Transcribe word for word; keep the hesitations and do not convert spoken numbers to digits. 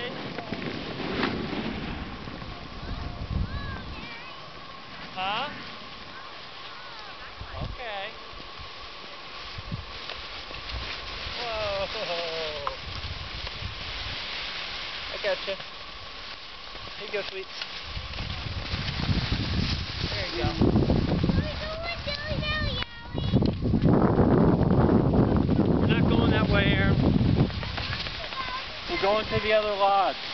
Okay. Huh? Okay. Whoa. I gotcha. Here you go, sweets. There you go. We're not going that way, Aaron. We're going to the other lodge.